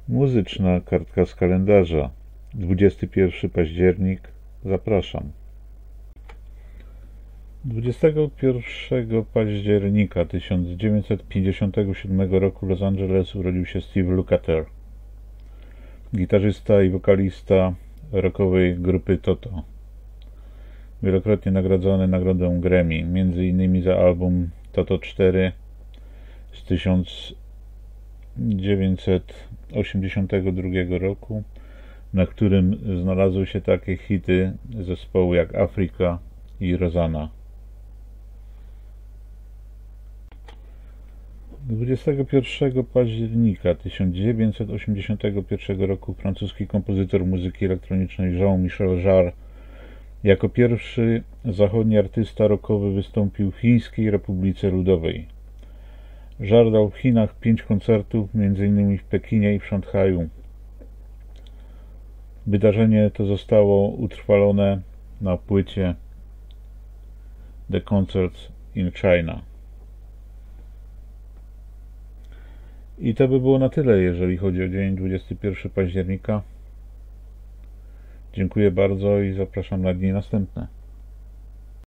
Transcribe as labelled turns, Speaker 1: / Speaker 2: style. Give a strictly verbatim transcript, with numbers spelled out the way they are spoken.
Speaker 1: Muzyczna kartka z kalendarza. dwudziesty pierwszy październik. Zapraszam. dwudziestego pierwszego października tysiąc dziewięćset pięćdziesiątego siódmego roku w Los Angeles urodził się Steve Lukather, gitarzysta i wokalista rockowej grupy Toto. Wielokrotnie nagrodzony nagrodą Grammy, między innymi za album Toto cztery z tysiąc dziewięćset osiemdziesiątego drugiego roku, na którym znalazły się takie hity zespołu jak Afrika i Rosanna. dwudziestego pierwszego października tysiąc dziewięćset osiemdziesiątego pierwszego roku francuski kompozytor muzyki elektronicznej Jean-Michel Jarre jako pierwszy zachodni artysta rockowy wystąpił w Chińskiej Republice Ludowej. Jarre dał w Chinach pięć koncertów, między innymi w Pekinie i w Szanghaju. Wydarzenie to zostało utrwalone na płycie The Concerts in China. I to by było na tyle, jeżeli chodzi o dzień dwudziestego pierwszego października. Dziękuję bardzo i zapraszam na dni następne.